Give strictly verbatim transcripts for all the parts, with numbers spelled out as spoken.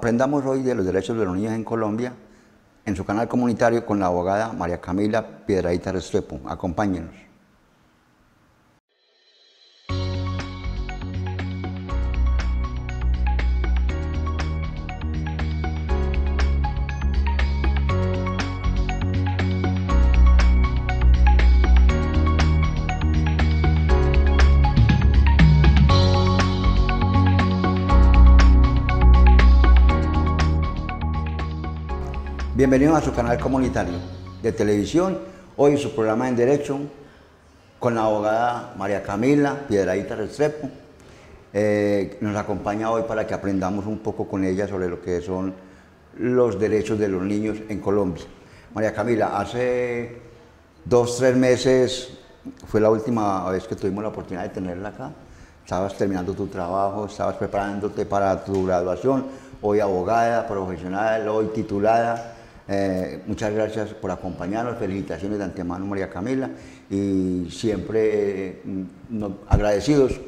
Aprendamos hoy de los derechos de los niños en Colombia en su canal comunitario con la abogada María Camila Piedradita Restrepo. Acompáñenos. Bienvenidos a su canal comunitario de televisión, hoy su programa en Derecho con la abogada María Camila Piedradita Restrepo. Eh, nos acompaña hoy para que aprendamos un poco con ella sobre lo que son los derechos de los niños en Colombia. María Camila, hace dos, tres meses fue la última vez que tuvimos la oportunidad de tenerla acá. Estabas terminando tu trabajo, estabas preparándote para tu graduación, hoy abogada, profesional, hoy titulada. Eh, muchas gracias por acompañarnos, felicitaciones de antemano María Camila y siempre eh, no, agradecidos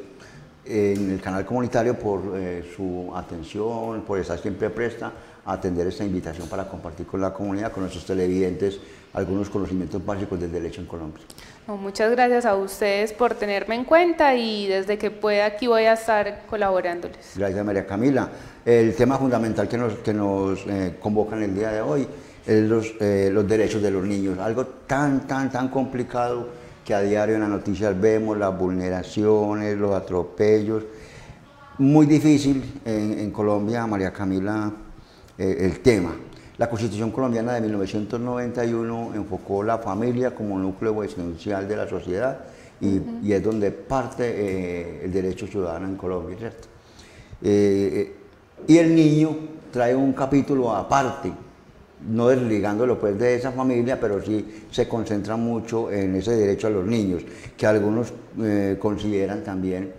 en el canal comunitario por eh, su atención, por estar siempre presta a atender esta invitación para compartir con la comunidad, con nuestros televidentes, algunos conocimientos básicos del derecho en Colombia. No, muchas gracias a ustedes por tenerme en cuenta y desde que pueda aquí voy a estar colaborándoles. Gracias María Camila. El tema fundamental que nos, que nos eh, convoca en el día de hoy es los, eh, los derechos de los niños, algo tan, tan, tan complicado que a diario en las noticias vemos, las vulneraciones, los atropellos, muy difícil en, en Colombia, María Camila, eh, el tema. La Constitución colombiana de mil novecientos noventa y uno enfocó la familia como núcleo esencial de la sociedad y, uh-huh. y es donde parte eh, el derecho ciudadano en Colombia, ¿cierto? Eh, y el niño trae un capítulo aparte, no desligándolo pues de esa familia, pero sí se concentra mucho en ese derecho a los niños, que algunos eh, consideran también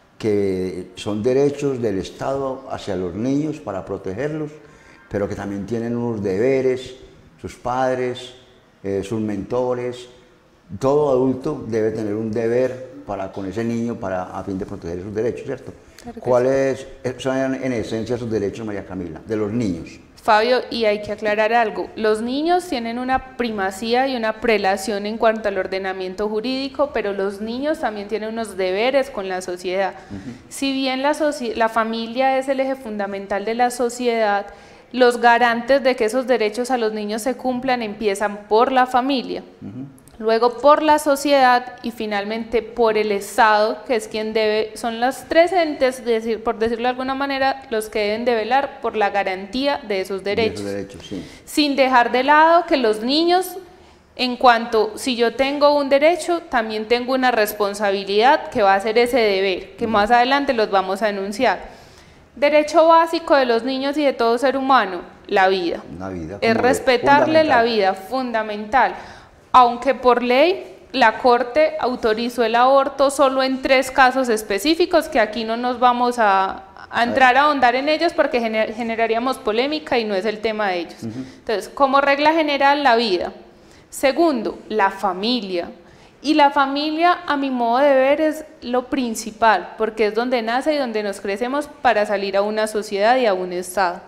que son derechos del Estado hacia los niños para protegerlos, pero que también tienen unos deberes, sus padres, eh, sus mentores. Todo adulto debe tener un deber para con ese niño para, a fin de proteger sus derechos, ¿cierto? Claro. ¿Cuáles son en esencia sus derechos, María Camila, de los niños? Fabio, y hay que aclarar algo, los niños tienen una primacía y una prelación en cuanto al ordenamiento jurídico, pero los niños también tienen unos deberes con la sociedad. Uh-huh. Si bien la, la familia es el eje fundamental de la sociedad, los garantes de que esos derechos a los niños se cumplan empiezan por la familia. Uh-huh. Luego por la sociedad y finalmente por el Estado, que es quien debe, son los tres entes, decir, por decirlo de alguna manera, los que deben de velar por la garantía de esos derechos. De esos derechos, sí. Sin dejar de lado que los niños, en cuanto, si yo tengo un derecho, también tengo una responsabilidad que va a ser ese deber, que más adelante los vamos a enunciar. Derecho básico de los niños y de todo ser humano, la vida. La vida es respetarle la vida, fundamental. Aunque por ley la Corte autorizó el aborto solo en tres casos específicos, que aquí no nos vamos a, a entrar a ahondar en ellos porque gener, generaríamos polémica y no es el tema de ellos. Uh-huh. Entonces, como regla general, la vida. Segundo, la familia. Y la familia, a mi modo de ver, es lo principal, porque es donde nace y donde nos crecemos para salir a una sociedad y a un Estado.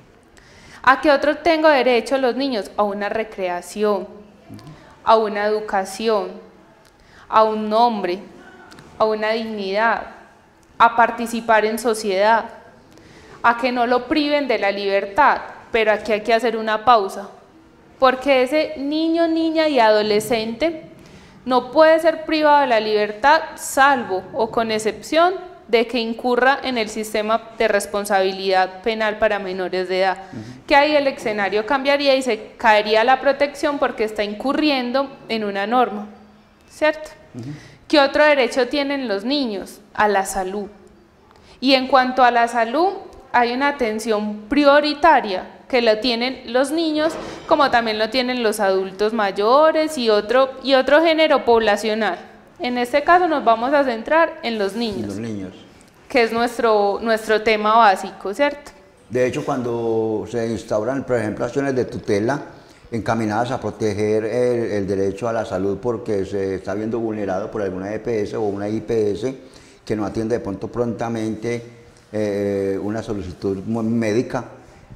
¿A qué otro tengo derecho los niños? A una recreación, a una educación, a un nombre, a una dignidad, a participar en sociedad, a que no lo priven de la libertad, pero aquí hay que hacer una pausa, porque ese niño, niña y adolescente no puede ser privado de la libertad salvo o con excepción de que incurra en el sistema de responsabilidad penal para menores de edad, uh-huh. que ahí el escenario cambiaría y se caería la protección porque está incurriendo en una norma, ¿cierto? Uh-huh. ¿Qué otro derecho tienen los niños? A la salud. Y en cuanto a la salud, hay una atención prioritaria que lo tienen los niños, como también lo tienen los adultos mayores y otro, y otro género poblacional. En este caso nos vamos a centrar en los niños, los niños. que es nuestro, nuestro tema básico, ¿cierto? De hecho, cuando se instauran, por ejemplo, acciones de tutela encaminadas a proteger el, el derecho a la salud porque se está viendo vulnerado por alguna E P S o una I P S que no atiende de pronto prontamente eh, una solicitud médica,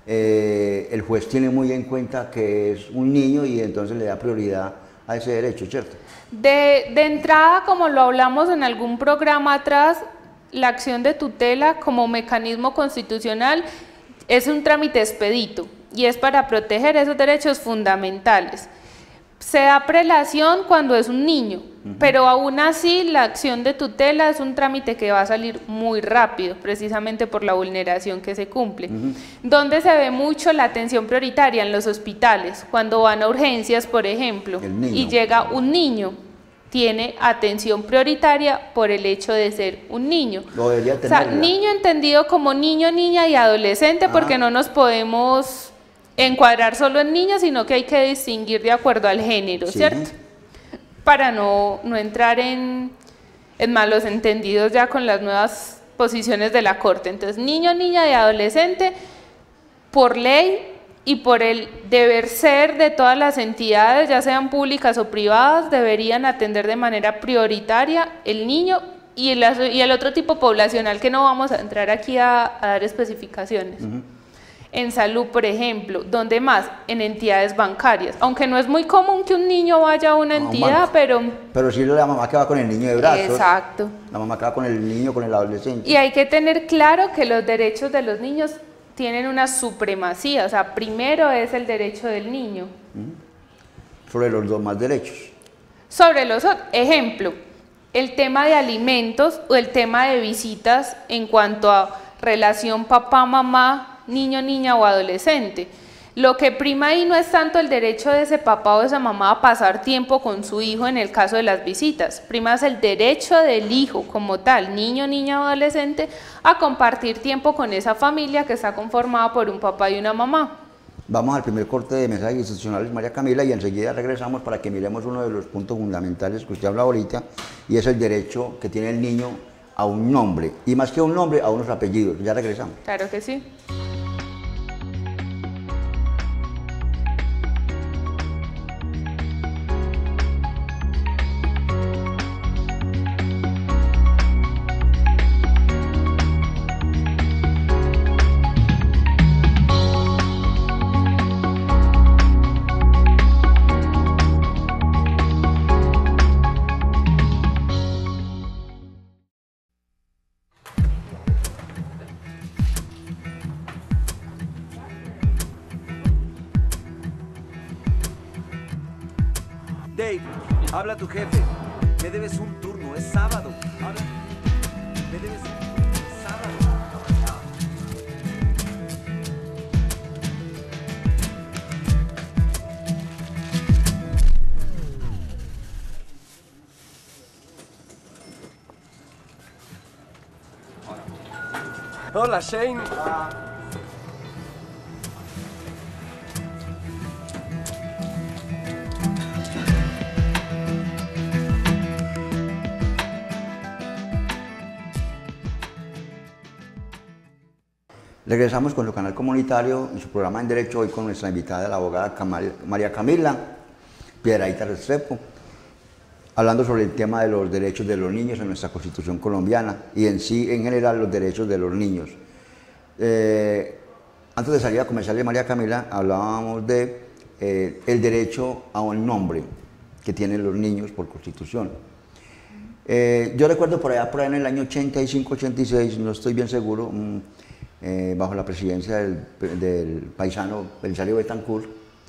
eh, el juez tiene muy en cuenta que es un niño y entonces le da prioridad a ese derecho, ¿cierto? De, de entrada, como lo hablamos en algún programa atrás, la acción de tutela como mecanismo constitucional es un trámite expedito y es para proteger esos derechos fundamentales. Se da prelación cuando es un niño, uh-huh. pero aún así la acción de tutela es un trámite que va a salir muy rápido, precisamente por la vulneración que se cumple. Uh-huh. Donde se ve mucho la atención prioritaria en los hospitales, cuando van a urgencias, por ejemplo, y llega un niño, tiene atención prioritaria por el hecho de ser un niño. Lo debería tener. O sea, niño entendido como niño, niña y adolescente, uh-huh. porque no nos podemos encuadrar solo en niños, sino que hay que distinguir de acuerdo al género, sí. ¿cierto? Para no, no entrar en, en malos entendidos ya con las nuevas posiciones de la Corte. Entonces, niño, niña y adolescente, por ley y por el deber ser de todas las entidades, ya sean públicas o privadas, deberían atender de manera prioritaria el niño y el, y el otro tipo poblacional que no vamos a entrar aquí a, a dar especificaciones. Uh-huh. En salud, por ejemplo, ¿dónde más? En entidades bancarias, aunque no es muy común que un niño vaya a una no, entidad, man. pero... Pero sí la mamá que va con el niño de brazos. Exacto. La mamá que va con el niño, con el adolescente. Y hay que tener claro que los derechos de los niños tienen una supremacía, o sea, primero es el derecho del niño. Sobre los demás derechos. Sobre los otros, ejemplo, el tema de alimentos o el tema de visitas en cuanto a relación papá-mamá, niño, niña o adolescente. Lo que prima ahí no es tanto el derecho de ese papá o de esa mamá a pasar tiempo con su hijo en el caso de las visitas, prima es el derecho del hijo como tal, niño, niña o adolescente, a compartir tiempo con esa familia que está conformada por un papá y una mamá. Vamos al primer corte de mensajes institucionales, María Camila, y enseguida regresamos para que miremos uno de los puntos fundamentales que usted habla ahorita, y es el derecho que tiene el niño a un nombre, y más que a un nombre, a unos apellidos. Ya regresamos. Claro que sí. Dave, habla tu jefe. Me debes un turno, es sábado. Habla. Me debes un turno, es sábado. Hola, Shane. Ah. Regresamos con su canal comunitario en su programa En Derecho, hoy con nuestra invitada, la abogada Camal, María Camila Piedrahíta Restrepo, hablando sobre el tema de los derechos de los niños en nuestra Constitución colombiana y en sí, en general, los derechos de los niños. Eh, antes de salir a comercial, María Camila, hablábamos de eh, el derecho a un nombre que tienen los niños por Constitución. Eh, yo recuerdo por allá, por allá en el año ochenta y cinco, ochenta y seis, no estoy bien seguro, mmm, Eh, bajo la presidencia del, del paisano Belisario Betancourt,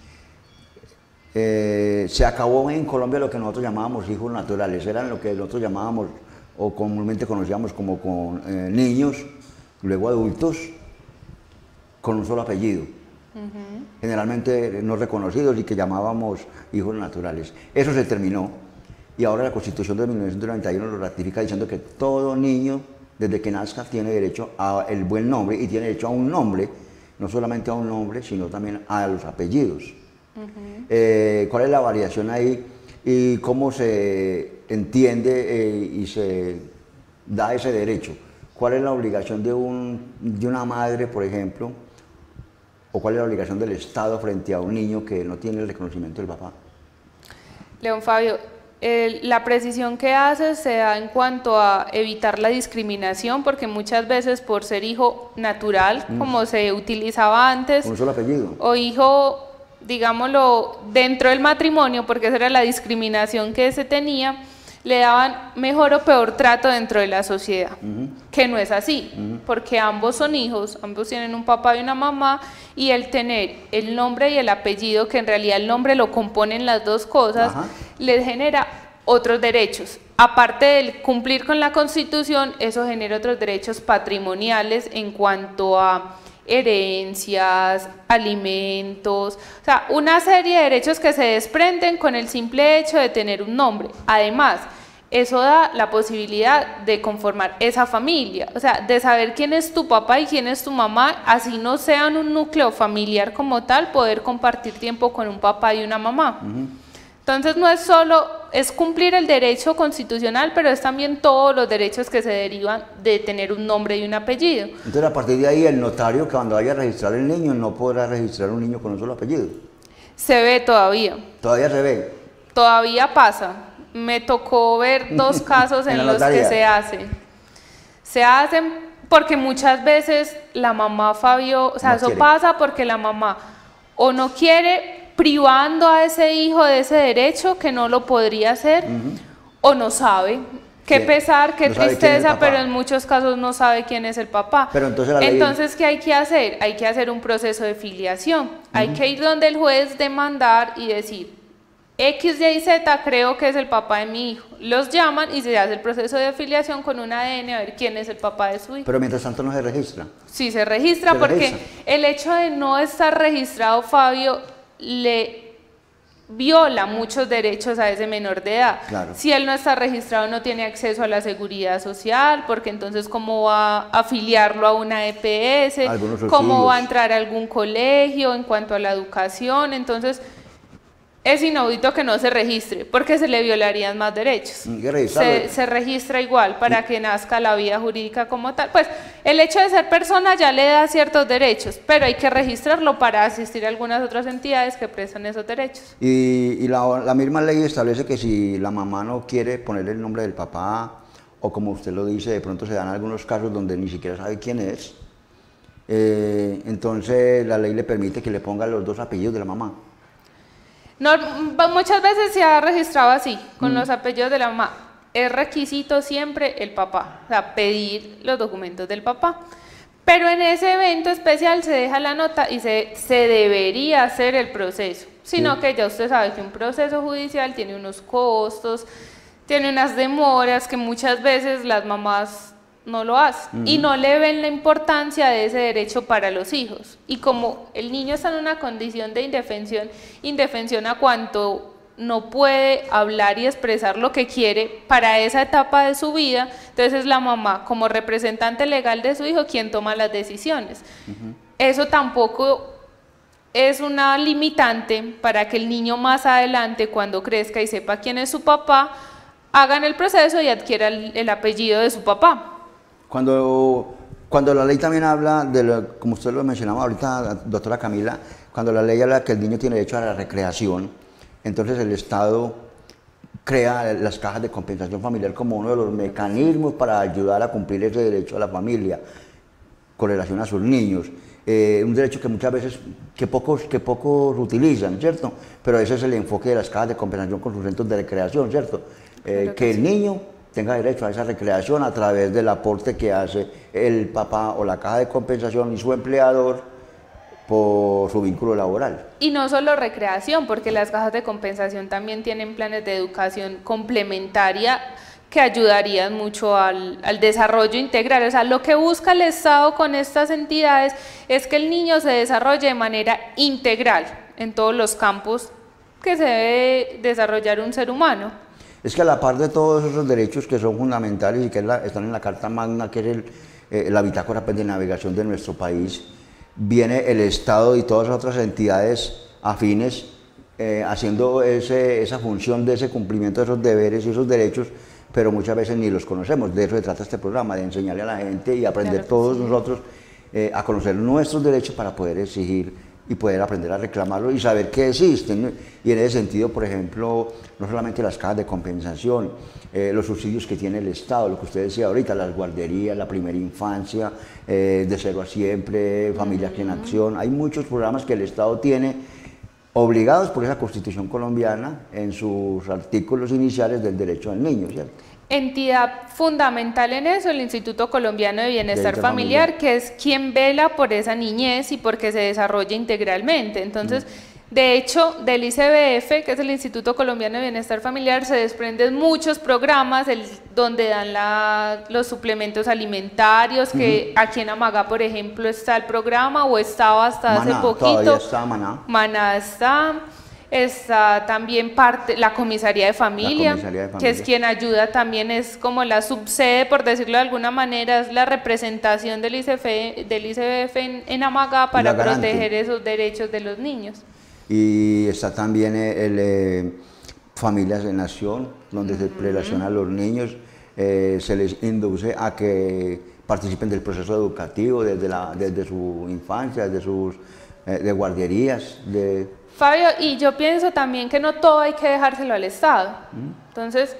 eh, se acabó en Colombia lo que nosotros llamábamos hijos naturales, eran lo que nosotros llamábamos o comúnmente conocíamos como con, eh, niños, luego adultos, con un solo apellido, uh-huh. generalmente no reconocidos y que llamábamos hijos naturales. Eso se terminó y ahora la Constitución de mil novecientos noventa y uno lo ratifica diciendo que todo niño desde que nazca tiene derecho a el buen nombre y tiene derecho a un nombre, no solamente a un nombre, sino también a los apellidos. Uh-huh. eh, ¿Cuál es la variación ahí y cómo se entiende eh, y se da ese derecho? ¿Cuál es la obligación de, un, de una madre, por ejemplo, o cuál es la obligación del Estado frente a un niño que no tiene el reconocimiento del papá? León Fabio, el, la precisión que hace se da en cuanto a evitar la discriminación, porque muchas veces por ser hijo natural, mm. como se utilizaba antes, un solo apellido, o hijo, digámoslo, dentro del matrimonio, porque esa era la discriminación que se tenía, le daban mejor o peor trato dentro de la sociedad, uh-huh. que no es así, uh-huh. porque ambos son hijos, ambos tienen un papá y una mamá, y el tener el nombre y el apellido, que en realidad el nombre lo componen las dos cosas, uh-huh. les genera otros derechos. Aparte del cumplir con la Constitución, eso genera otros derechos patrimoniales en cuanto a herencias, alimentos, o sea, una serie de derechos que se desprenden con el simple hecho de tener un nombre. Además, eso da la posibilidad de conformar esa familia, o sea, de saber quién es tu papá y quién es tu mamá, así no sean un núcleo familiar como tal, poder compartir tiempo con un papá y una mamá. Uh-huh. Entonces no es solo, es cumplir el derecho constitucional, pero es también todos los derechos que se derivan de tener un nombre y un apellido. Entonces a partir de ahí el notario que cuando vaya a registrar el niño no podrá registrar un niño con un solo apellido. Se ve todavía. Todavía se ve. Todavía pasa. Me tocó ver dos casos en, en los que se hace. Se hacen porque muchas veces la mamá, Fabio, o sea, no eso quiere. Pasa porque la mamá o no quiere, privando a ese hijo de ese derecho que no lo podría hacer, uh-huh. o no sabe. Qué sí. pesar, qué no tristeza, pero en muchos casos no sabe quién es el papá. Pero entonces, la ley... entonces, ¿qué hay que hacer? Hay que hacer un proceso de filiación. Uh-huh. Hay que ir donde el juez, demandar y decir, X, Y, Z creo que es el papá de mi hijo. Los llaman y se hace el proceso de afiliación con un A D N a ver quién es el papá de su hijo. Pero mientras tanto no se registra. Sí, se registra se porque registra. El hecho de no estar registrado, Fabio, le viola muchos derechos a ese menor de edad. Claro. Si él no está registrado, no tiene acceso a la seguridad social, porque entonces cómo va a afiliarlo a una E P S, cómo va a entrar a algún colegio en cuanto a la educación. Entonces es inaudito que no se registre, porque se le violarían más derechos. Se, se registra igual para que nazca la vida jurídica como tal. Pues el hecho de ser persona ya le da ciertos derechos, pero hay que registrarlo para asistir a algunas otras entidades que prestan esos derechos. Y, y la, la misma ley establece que si la mamá no quiere ponerle el nombre del papá, o como usted lo dice, de pronto se dan algunos casos donde ni siquiera sabe quién es, eh, entonces la ley le permite que le ponga los dos apellidos de la mamá. No, muchas veces se ha registrado así, con mm. los apellidos de la mamá. Es requisito siempre el papá, o sea, pedir los documentos del papá. Pero en ese evento especial se deja la nota y se, se debería hacer el proceso. Sino sí. que ya usted sabe que un proceso judicial tiene unos costos, tiene unas demoras que muchas veces las mamás no lo hacen uh-huh. y no le ven la importancia de ese derecho para los hijos. Y como el niño está en una condición de indefensión, indefensión a cuanto no puede hablar y expresar lo que quiere para esa etapa de su vida, entonces es la mamá como representante legal de su hijo quien toma las decisiones. Uh-huh. Eso tampoco es una limitante para que el niño más adelante, cuando crezca y sepa quién es su papá, hagan el proceso y adquiera el, el apellido de su papá. Cuando, cuando la ley también habla, de lo, como usted lo mencionaba ahorita, doctora Camila, cuando la ley habla que el niño tiene derecho a la recreación, entonces el Estado crea las cajas de compensación familiar como uno de los mecanismos para ayudar a cumplir ese derecho a la familia con relación a sus niños. Eh, un derecho que muchas veces, que pocos, que pocos utilizan, ¿cierto? Pero ese es el enfoque de las cajas de compensación con sus centros de recreación, ¿cierto? Eh, que, que el niño tenga derecho a esa recreación a través del aporte que hace el papá o la caja de compensación y su empleador por su vínculo laboral. Y no solo recreación, porque las cajas de compensación también tienen planes de educación complementaria que ayudarían mucho al, al desarrollo integral. O sea, lo que busca el Estado con estas entidades es que el niño se desarrolle de manera integral en todos los campos que se debe desarrollar un ser humano. Es que a la par de todos esos derechos que son fundamentales y que es la, están en la Carta Magna, que es el, eh, la bitácora pues, de navegación de nuestro país, viene el Estado y todas las otras entidades afines eh, haciendo ese, esa función de ese cumplimiento de esos deberes y esos derechos, pero muchas veces ni los conocemos. De eso se trata este programa, de enseñarle a la gente y aprender claro todos sí. nosotros eh, a conocer nuestros derechos para poder exigir y poder aprender a reclamarlo y saber que existen. Y en ese sentido, por ejemplo, no solamente las cajas de compensación, eh, los subsidios que tiene el Estado, lo que usted decía ahorita, las guarderías, la primera infancia, eh, de cero a siempre, familias en acción, hay muchos programas que el Estado tiene obligados por esa Constitución colombiana en sus artículos iniciales del derecho al niño, ¿cierto? Entidad fundamental en eso, el Instituto Colombiano de Bienestar Familiar, familiar, que es quien vela por esa niñez y porque se desarrolle integralmente. Entonces, mm. de hecho, del I C B F, que es el Instituto Colombiano de Bienestar Familiar, se desprenden muchos programas el, donde dan la, los suplementos alimentarios, que uh-huh. aquí en Amagá, por ejemplo, está el programa, o estaba hasta Maná, hace poquito. Todavía está Maná. Maná está. Está también parte, la comisaría de familia, comisaría de familia, que es quien ayuda también, es como la subsede, por decirlo de alguna manera, es la representación del I C F, del I C B F en, en Amagá para proteger esos derechos de los niños. Y está también el, el eh, Familias en Acción, donde uh-huh. se relaciona a los niños, eh, se les induce a que participen del proceso educativo desde, la, desde su infancia, desde sus eh, de guarderías, de... Fabio, y yo pienso también que no todo hay que dejárselo al Estado. Entonces,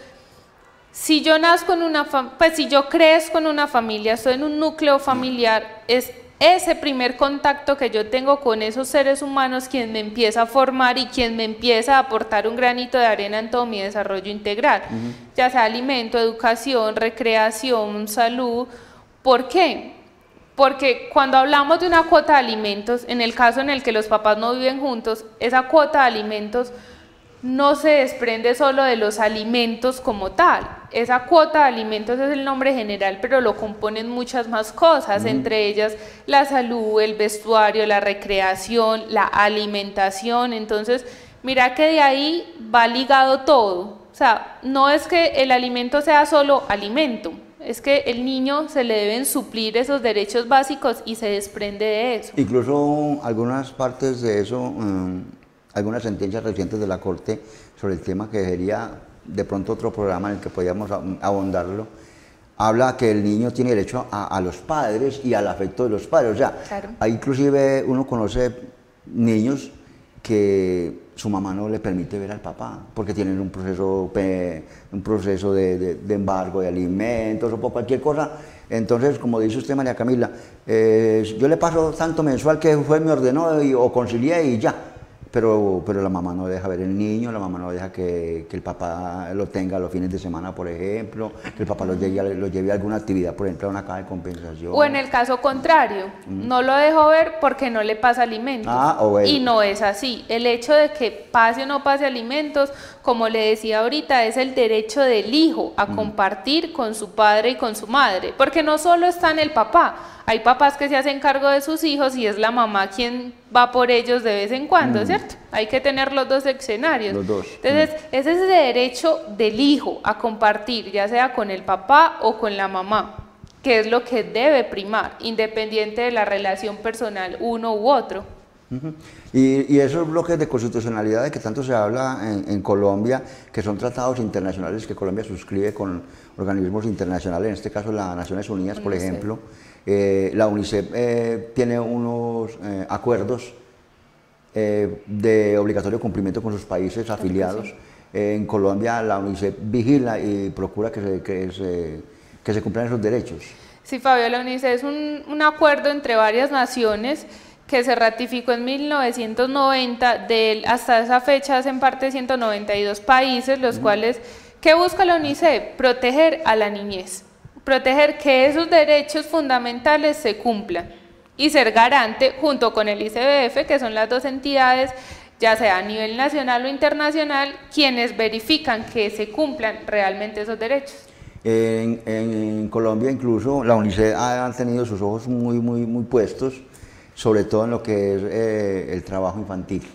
si yo nazco en una, pues si yo crezco en una familia, estoy en un núcleo familiar, es ese primer contacto que yo tengo con esos seres humanos quien me empieza a formar y quien me empieza a aportar un granito de arena en todo mi desarrollo integral, uh-huh. ya sea alimento, educación, recreación, salud. ¿Por qué? Porque cuando hablamos de una cuota de alimentos, en el caso en el que los papás no viven juntos, esa cuota de alimentos no se desprende solo de los alimentos como tal. Esa cuota de alimentos es el nombre general, pero lo componen muchas más cosas, mm. entre ellas la salud, el vestuario, la recreación, la alimentación. Entonces, mira que de ahí va ligado todo. O sea, no es que el alimento sea solo alimento, es que el niño se le deben suplir esos derechos básicos y se desprende de eso. Incluso algunas partes de eso, um, algunas sentencias recientes de la Corte sobre el tema, que sería de pronto otro programa en el que podíamos abondarlo, habla que el niño tiene derecho a, a los padres y al afecto de los padres. O sea, claro. Ahí inclusive uno conoce niños que su mamá no le permite ver al papá porque tienen un proceso, un proceso de, de, de embargo de alimentos o por cualquier cosa. Entonces, como dice usted, María Camila, eh, yo le paso tanto mensual que fue, me ordenó y, o concilié y ya. Pero, pero la mamá no deja ver el niño, la mamá no deja que, que el papá lo tenga los fines de semana, por ejemplo, que el papá lo lleve, lo lleve a alguna actividad, por ejemplo, a una caja de compensación. O en el caso contrario, mm. no lo dejo ver porque no le pasa alimentos. Ah, o bueno. Y no es así. El hecho de que pase o no pase alimentos, como le decía ahorita, es el derecho del hijo a mm. compartir con su padre y con su madre. Porque no solo está en el papá, hay papás que se hacen cargo de sus hijos y es la mamá quien va por ellos de vez en cuando, mm. ¿cierto? Hay que tener los dos escenarios. Los dos. Entonces, mm. ese es el derecho del hijo a compartir, ya sea con el papá o con la mamá, que es lo que debe primar, independiente de la relación personal uno u otro. Uh-huh. y, y esos bloques de constitucionalidad de que tanto se habla en, en Colombia, que son tratados internacionales que Colombia suscribe con organismos internacionales, en este caso las Naciones Unidas, por UNICEF. Ejemplo, eh, la UNICEF eh, tiene unos eh, acuerdos eh, de obligatorio cumplimiento con sus países afiliados. Sí. Eh, en Colombia la UNICEF vigila y procura que se, que se, que se cumplan esos derechos. Sí, Fabio, la UNICEF es un, un acuerdo entre varias naciones que se ratificó en mil novecientos noventa, de, hasta esa fecha hacen parte de ciento noventa y dos países, los mm. cuales, ¿qué busca la UNICEF? Proteger a la niñez, proteger que esos derechos fundamentales se cumplan y ser garante junto con el I C B F, que son las dos entidades, ya sea a nivel nacional o internacional, quienes verifican que se cumplan realmente esos derechos. En, en, en Colombia incluso la UNICEF ha tenido sus ojos muy, muy, muy puestos, sobre todo en lo que es eh, el trabajo infantil.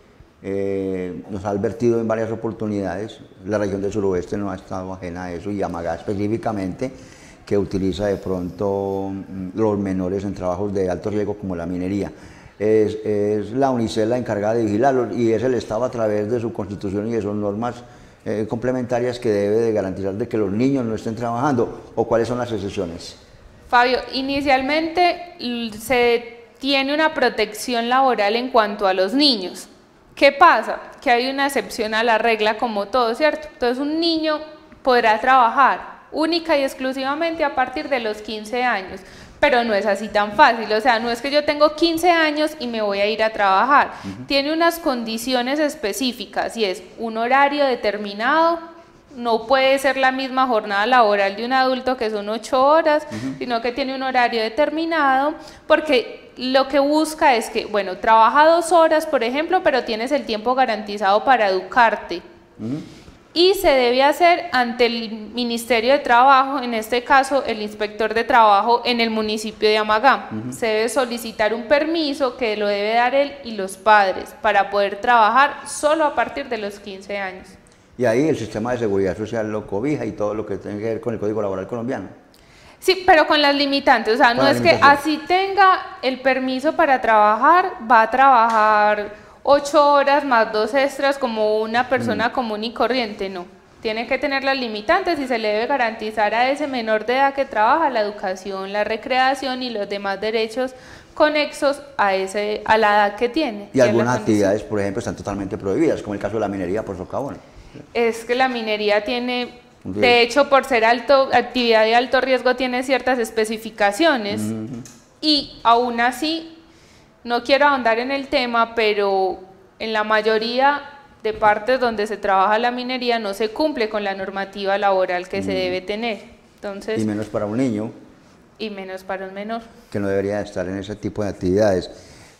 Eh, nos ha advertido en varias oportunidades, la región del suroeste no ha estado ajena a eso, y Amagá específicamente, que utiliza de pronto los menores en trabajos de alto riesgo como la minería. Es, es la UNICEF la encargada de vigilarlos y es el Estado a través de su constitución y de sus normas eh, complementarias que debe de garantizar de que los niños no estén trabajando. ¿O cuáles son las excepciones? Fabio, inicialmente se tiene una protección laboral en cuanto a los niños. ¿Qué pasa? Que hay una excepción a la regla como todo, ¿cierto? Entonces un niño podrá trabajar única y exclusivamente a partir de los quince años, pero no es así tan fácil, o sea, no es que yo tengo quince años y me voy a ir a trabajar, uh-huh. Tiene unas condiciones específicas y es un horario determinado, no puede ser la misma jornada laboral de un adulto que son ocho horas, uh-huh. Sino que tiene un horario determinado, porque lo que busca es que, bueno, trabaja dos horas, por ejemplo, pero tienes el tiempo garantizado para educarte. Uh-huh. Y se debe hacer ante el Ministerio de Trabajo, en este caso el inspector de trabajo en el municipio de Amagá. Uh-huh. Se debe solicitar un permiso que lo debe dar él y los padres para poder trabajar solo a partir de los quince años. Y ahí el sistema de seguridad social lo cobija y todo lo que tiene que ver con el Código Laboral colombiano. Sí, pero con las limitantes, o sea, no es que así tenga el permiso para trabajar, va a trabajar ocho horas más dos extras como una persona mm. común y corriente, no. Tiene que tener las limitantes y se le debe garantizar a ese menor de edad que trabaja la educación, la recreación y los demás derechos conexos a, ese, a la edad que tiene. Y algunas actividades, por ejemplo, están totalmente prohibidas, como el caso de la minería por socavón. Es que la minería tiene, de hecho, por ser alto, actividad de alto riesgo, tiene ciertas especificaciones, mm-hmm. Y aún así, no quiero ahondar en el tema, pero en la mayoría de partes donde se trabaja la minería no se cumple con la normativa laboral que mm. se debe tener. Entonces, y menos para un niño. Y menos para un menor. Que no debería estar en ese tipo de actividades.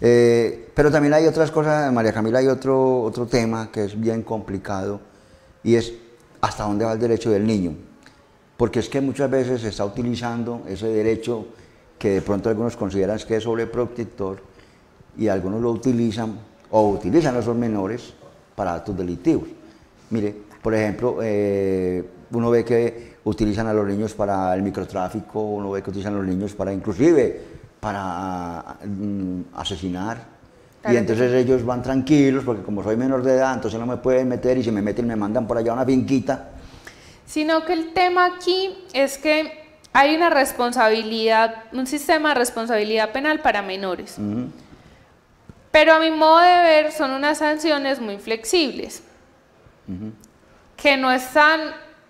Eh, pero también hay otras cosas, María Camila, hay otro, otro tema que es bien complicado y es hasta dónde va el derecho del niño. Porque es que muchas veces se está utilizando ese derecho que de pronto algunos consideran que es sobreprotector, y algunos lo utilizan o utilizan a esos menores para actos delictivos. Mire, por ejemplo, eh, uno ve que utilizan a los niños para el microtráfico, uno ve que utilizan a los niños para inclusive para um, asesinar, claro, y entonces que... ellos van tranquilos porque como soy menor de edad, entonces no me pueden meter y si me meten me mandan por allá a una finquita. Sino que el tema aquí es que hay una responsabilidad, un sistema de responsabilidad penal para menores. Uh-huh. Pero a mi modo de ver son unas sanciones muy flexibles, uh-huh. que no están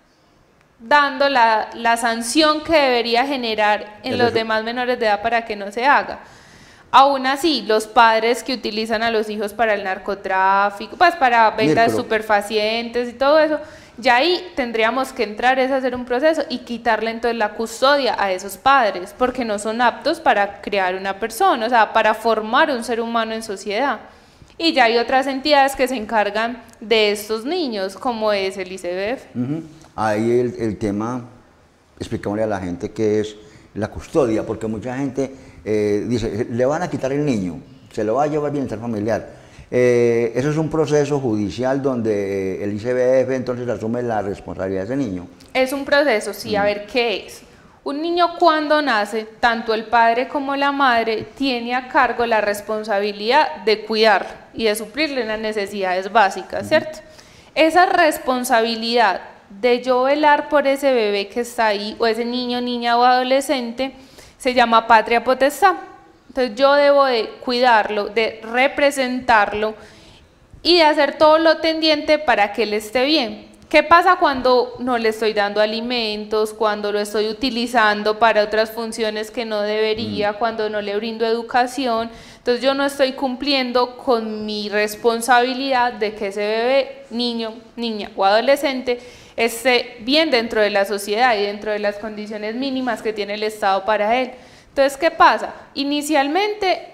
dando la, la sanción que debería generar en los demás menores de edad para que no se haga. Aún así, los padres que utilizan a los hijos para el narcotráfico, pues para venta de estupefacientes y todo eso, ya ahí tendríamos que entrar es hacer un proceso y quitarle entonces la custodia a esos padres, porque no son aptos para crear una persona, o sea, para formar un ser humano en sociedad. Y ya hay otras entidades que se encargan de estos niños, como es el I C B F. Uh-huh. Ahí el, el tema, explicámosle a la gente qué es la custodia, porque mucha gente eh, dice, le van a quitar el niño, se lo va a llevar bienestar familiar. Eh, eso es un proceso judicial donde el I C B F entonces asume la responsabilidad de ese niño. Es un proceso, sí, a ver qué es. Un niño cuando nace, tanto el padre como la madre tiene a cargo la responsabilidad de cuidarlo y de suplirle las necesidades básicas, ¿cierto? Uh-huh. Esa responsabilidad de yo velar por ese bebé que está ahí, o ese niño, niña o adolescente, se llama patria potestad. Entonces yo debo de cuidarlo, de representarlo y de hacer todo lo tendiente para que él esté bien. ¿Qué pasa cuando no le estoy dando alimentos, cuando lo estoy utilizando para otras funciones que no debería, mm. cuando no le brindo educación? Entonces yo no estoy cumpliendo con mi responsabilidad de que ese bebé, niño, niña o adolescente esté bien dentro de la sociedad y dentro de las condiciones mínimas que tiene el Estado para él. Entonces, ¿qué pasa? Inicialmente,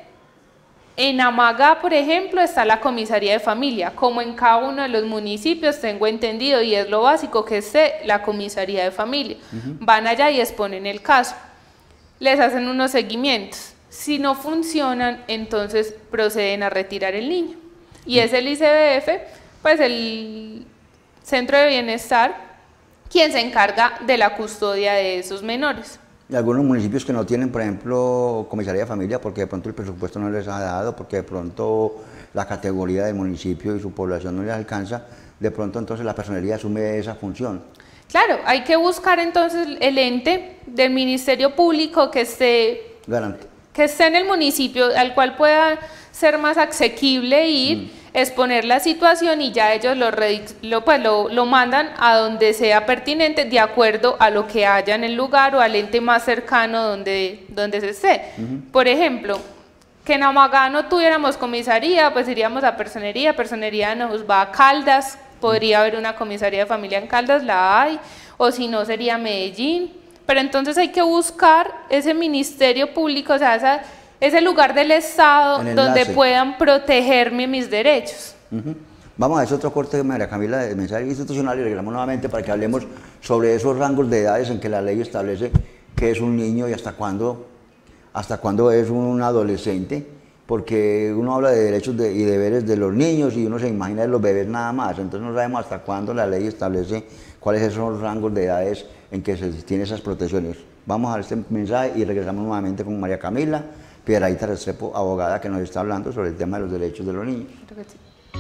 en Amagá, por ejemplo, está la comisaría de familia, como en cada uno de los municipios, tengo entendido, y es lo básico que esté la comisaría de familia. Uh-huh. Van allá y exponen el caso, les hacen unos seguimientos. Si no funcionan, entonces proceden a retirar el niño. Y es el I C B F, pues el Centro de Bienestar, quien se encarga de la custodia de esos menores. Y algunos municipios que no tienen, por ejemplo, comisaría de familia, porque de pronto el presupuesto no les ha dado, porque de pronto la categoría del municipio y su población no les alcanza, de pronto entonces la personería asume esa función. Claro, hay que buscar entonces el ente del Ministerio Público que esté, Garante. que esté en el municipio, al cual pueda ser más asequible ir, mm. exponer la situación y ya ellos lo, lo, pues lo, lo mandan a donde sea pertinente de acuerdo a lo que haya en el lugar o al ente más cercano donde, donde se esté. Uh-huh. Por ejemplo, que en Amagá no tuviéramos comisaría, pues iríamos a Personería, Personería nos va a Caldas, podría haber una comisaría de familia en Caldas, la hay, o si no sería Medellín, pero entonces hay que buscar ese ministerio público, o sea, esa, ese lugar del Estado donde puedan protegerme mis derechos. Uh-huh. Vamos a ese otro corte de María Camila de mensaje institucional y regresamos nuevamente para que hablemos sobre esos rangos de edades en que la ley establece qué es un niño y hasta cuándo, hasta cuándo es un adolescente, porque uno habla de derechos de, y deberes de los niños y uno se imagina de los bebés nada más, entonces no sabemos hasta cuándo la ley establece cuáles son esos rangos de edades en que se tienen esas protecciones. Vamos a este mensaje y regresamos nuevamente con María Camila Piedrahíta Restrepo, abogada, que nos está hablando sobre el tema de los derechos de los niños. Creo que sí.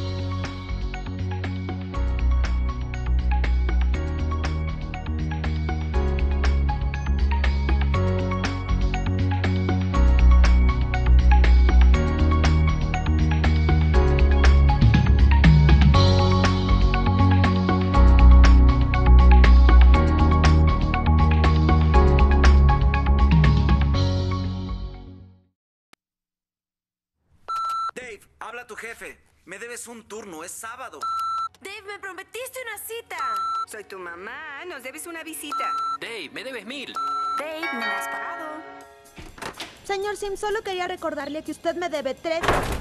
Habla tu jefe. Me debes un turno, es sábado. Dave, me prometiste una cita. Soy tu mamá, nos debes una visita. Dave, me debes mil. Dave, no me has pagado. Señor Sim, solo quería recordarle que usted me debe tres.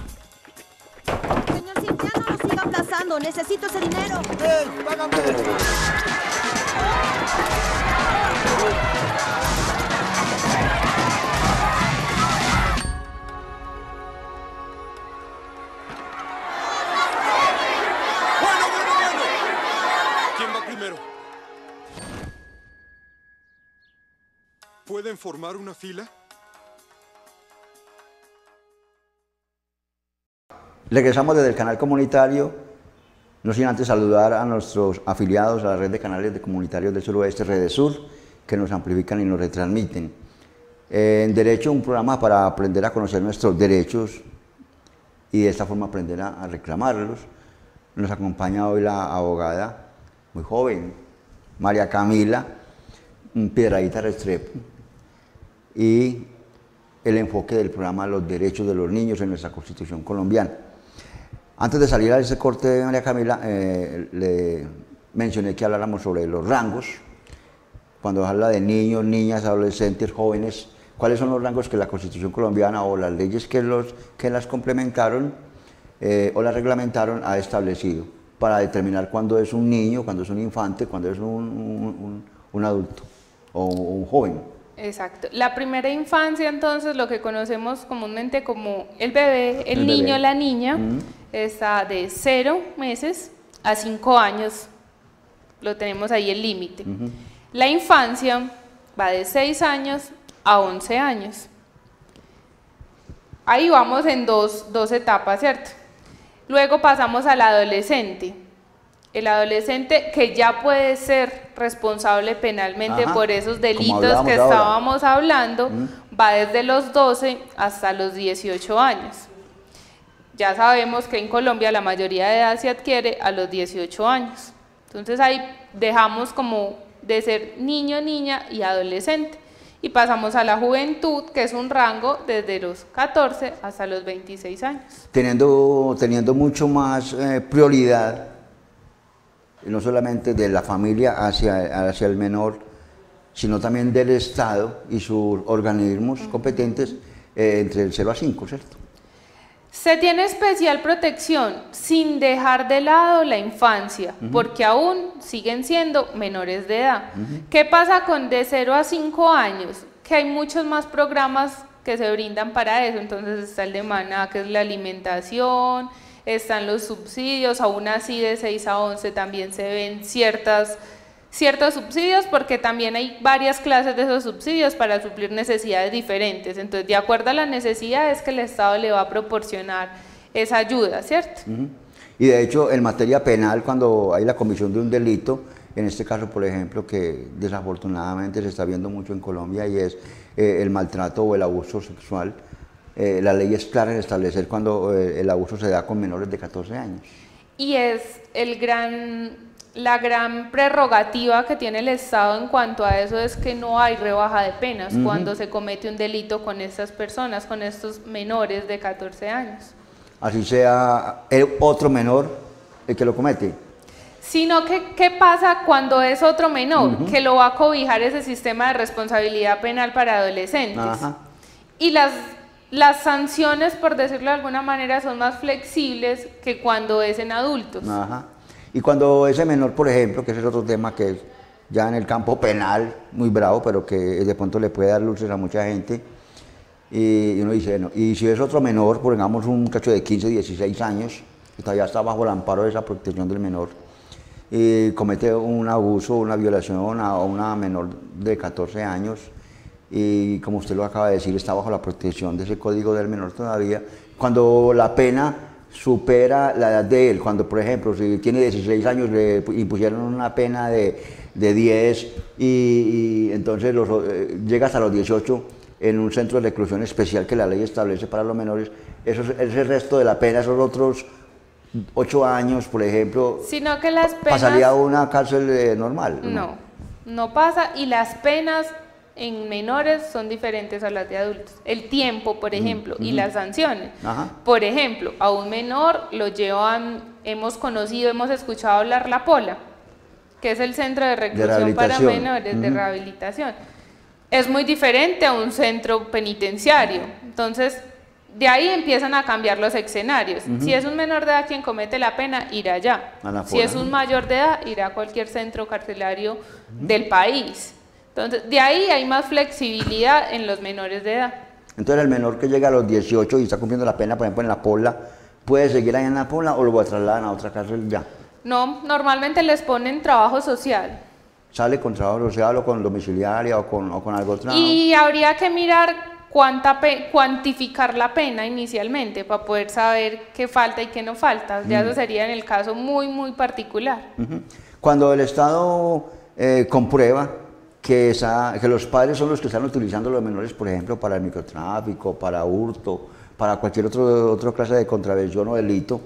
Señor Sim, ya no lo siga aplazando. Necesito ese dinero. ¡Ey, págame! ¿Pueden formar una fila? Regresamos desde el canal comunitario, no sin antes saludar a nuestros afiliados a la red de canales de comunitarios del suroeste, Redesur, que nos amplifican y nos retransmiten. En Derecho, un programa para aprender a conocer nuestros derechos y de esta forma aprender a, a reclamarlos. Nos acompaña hoy la abogada muy joven, María Camila Piedrahíta Restrepo, y el enfoque del programa Los Derechos de los Niños en nuestra Constitución colombiana. Antes de salir a ese corte de María Camila, eh, le mencioné que habláramos sobre los rangos. Cuando habla de niños, niñas, adolescentes, jóvenes, ¿cuáles son los rangos que la Constitución colombiana o las leyes que, los, que las complementaron eh, o las reglamentaron ha establecido para determinar cuándo es un niño, cuándo es un infante, cuándo es un, un, un, un adulto o un joven? Exacto. La primera infancia, entonces, lo que conocemos comúnmente como el bebé, el, el niño, bebé. la niña, Mm. está de cero meses a cinco años. Lo tenemos ahí el límite. Uh-huh. La infancia va de seis años a once años. Ahí vamos en dos, dos etapas, ¿cierto? Luego pasamos al adolescente. El adolescente que ya puede ser responsable penalmente Ajá, por esos delitos que ahora. estábamos hablando, Mm. va desde los doce hasta los dieciocho años. Ya sabemos que en Colombia la mayoría de edad se adquiere a los dieciocho años. Entonces ahí dejamos como de ser niño, niña y adolescente. Y pasamos a la juventud, que es un rango desde los catorce hasta los veintiséis años. Teniendo, teniendo mucho más eh, prioridad, no solamente de la familia hacia, hacia el menor, sino también del Estado y sus organismos uh-huh. competentes eh, entre el cero a cinco, ¿cierto? Se tiene especial protección sin dejar de lado la infancia, uh-huh. porque aún siguen siendo menores de edad. Uh-huh. ¿Qué pasa con de cero a cinco años? Que hay muchos más programas que se brindan para eso. Entonces está el de Maná, que es la alimentación, están los subsidios, aún así de seis a once también se ven ciertas, ciertos subsidios, porque también hay varias clases de esos subsidios para suplir necesidades diferentes. Entonces, de acuerdo a la necesidad es que el Estado le va a proporcionar esa ayuda, ¿cierto? Uh-huh. Y de hecho, en materia penal, cuando hay la comisión de un delito, En este caso, por ejemplo, que desafortunadamente se está viendo mucho en Colombia y es eh, el maltrato o el abuso sexual. Eh, la ley es clara en establecer cuando eh, el abuso se da con menores de catorce años. Y es el gran, la gran prerrogativa que tiene el Estado en cuanto a eso es que no hay rebaja de penas uh-huh. cuando se comete un delito con estas personas, con estos menores de catorce años. Así sea el otro menor el que lo comete. Sino que, ¿qué pasa cuando es otro menor? Uh-huh. Que lo va a cobijar ese sistema de responsabilidad penal para adolescentes. Ajá. Y las, las sanciones, por decirlo de alguna manera, son más flexibles que cuando es en adultos. Ajá. Y cuando ese menor, por ejemplo, que ese es otro tema que es ya en el campo penal, muy bravo, pero que de pronto le puede dar luces a mucha gente, y uno dice, no, y si es otro menor, por ejemplo, un cacho de quince, dieciséis años, que todavía está bajo el amparo de esa protección del menor, y comete un abuso, una violación a una menor de catorce años, y como usted lo acaba de decir, está bajo la protección de ese código del menor todavía, cuando la pena supera la edad de él, cuando por ejemplo, si tiene dieciséis años, le impusieron una pena de, de diez, y, y entonces los, eh, llega hasta los dieciocho, en un centro de reclusión especial que la ley establece para los menores, eso, ese resto de la pena, esos otros ocho años, por ejemplo, sino que las penas, pasaría a una cárcel eh, normal. No, no, no pasa, y las penas en menores son diferentes a las de adultos. El tiempo, por ejemplo, mm, y mm. las sanciones. Ajá. Por ejemplo, a un menor lo llevan, hemos conocido, hemos escuchado hablar la Pola, que es el centro de reclusión de para menores, mm. de rehabilitación. Es muy diferente a un centro penitenciario. Entonces, de ahí empiezan a cambiar los escenarios. Uh-huh. Si es un menor de edad quien comete la pena, irá allá. Si es un mayor de edad, irá a cualquier centro carcelario uh-huh. del país. Entonces, de ahí hay más flexibilidad en los menores de edad. Entonces, el menor que llega a los dieciocho y está cumpliendo la pena, por ejemplo, en la Pola, ¿puede seguir ahí en la Pola o lo trasladan a otra cárcel ya? No, normalmente les ponen trabajo social. ¿Sale con trabajo social o con domiciliaria o con, o con algo otro? Y habría que mirar cuánta pe cuantificar la pena inicialmente para poder saber qué falta y qué no falta. Ya mm. eso sería en el caso muy, muy particular. Uh-huh. Cuando el Estado eh, comprueba que, esa, que los padres son los que están utilizando a los menores, por ejemplo, para el microtráfico, para hurto, para cualquier otro, otra clase de contravención o delito,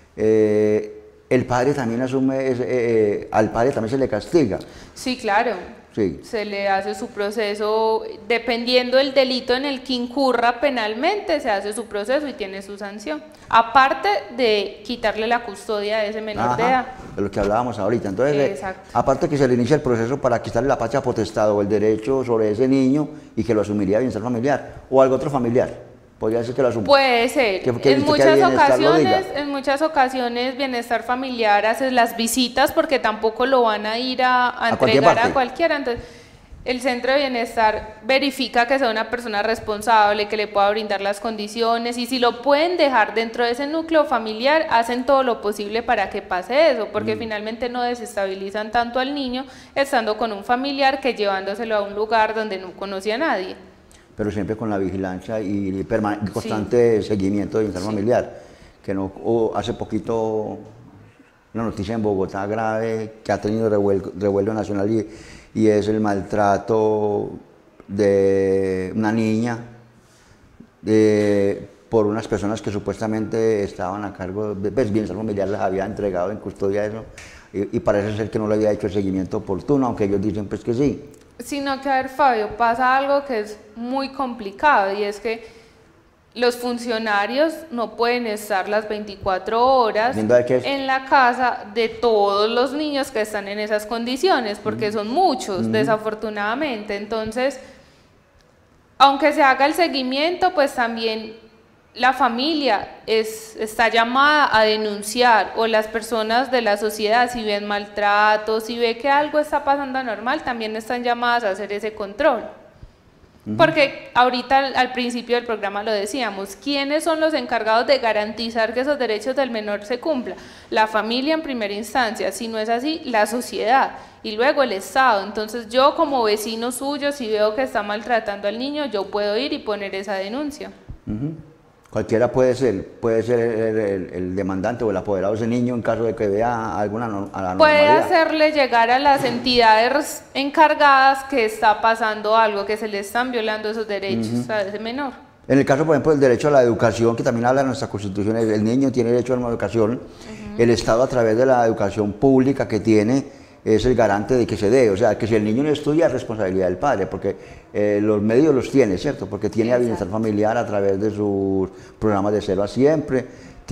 eh, el padre también asume, eh, eh, al padre también se le castiga. Sí, claro. Sí. Se le hace su proceso, dependiendo del delito en el que incurra penalmente, se hace su proceso y tiene su sanción. Aparte de quitarle la custodia de ese menor Ajá, de edad. De lo que hablábamos ahorita. Entonces, Exacto. Eh, aparte que se le inicia el proceso para quitarle la patria potestad o el derecho sobre ese niño y que lo asumiría bienestar familiar o algo otro familiar. Podría ser que lo asuma. Puede ser. Que, que, en, muchas ocasiones, en muchas ocasiones bienestar familiar hace las visitas porque tampoco lo van a ir a, a, a entregar cualquier a cualquiera. Entonces, el centro de bienestar verifica que sea una persona responsable, que le pueda brindar las condiciones y si lo pueden dejar dentro de ese núcleo familiar, hacen todo lo posible para que pase eso, porque mm. finalmente no desestabilizan tanto al niño estando con un familiar que llevándoselo a un lugar donde no conocía a nadie. Pero siempre con la vigilancia y constante sí. seguimiento de bienestar sí. familiar. Que no, oh, hace poquito una noticia en Bogotá grave que ha tenido revuelo, revuelo nacional y, y es el maltrato de una niña de, por unas personas que supuestamente estaban a cargo de pues, bienestar familiar, les había entregado en custodia eso y, y parece ser que no le había hecho el seguimiento oportuno, aunque ellos dicen pues que sí. Sino que, a ver, Fabio, pasa algo que es muy complicado y es que los funcionarios no pueden estar las veinticuatro horas en la casa de todos los niños que están en esas condiciones, porque son muchos, mm. desafortunadamente. Entonces, aunque se haga el seguimiento, pues también la familia es, está llamada a denunciar, o las personas de la sociedad, si ven maltrato, si ve que algo está pasando anormal, también están llamadas a hacer ese control. Uh-huh. Porque ahorita al, al principio del programa lo decíamos, ¿quiénes son los encargados de garantizar que esos derechos del menor se cumplan? La familia en primera instancia, si no es así, la sociedad y luego el Estado. Entonces yo como vecino suyo, si veo que está maltratando al niño, yo puedo ir y poner esa denuncia. Uh-huh. Cualquiera puede ser, puede ser el, el, el demandante o el apoderado de ese niño en caso de que vea alguna no, a la Puede normalidad. hacerle llegar a las entidades encargadas que está pasando algo, que se le están violando esos derechos uh-huh. a ese menor. En el caso, por ejemplo, del derecho a la educación, que también habla de nuestra Constitución, el niño tiene derecho a una educación, uh-huh. el Estado a través de la educación pública que tiene es el garante de que se dé, o sea, que si el niño no estudia es responsabilidad del padre, porque eh, los medios los tiene, ¿cierto? Porque tiene Exacto. bienestar familiar a través de sus programas de Cero a Siempre,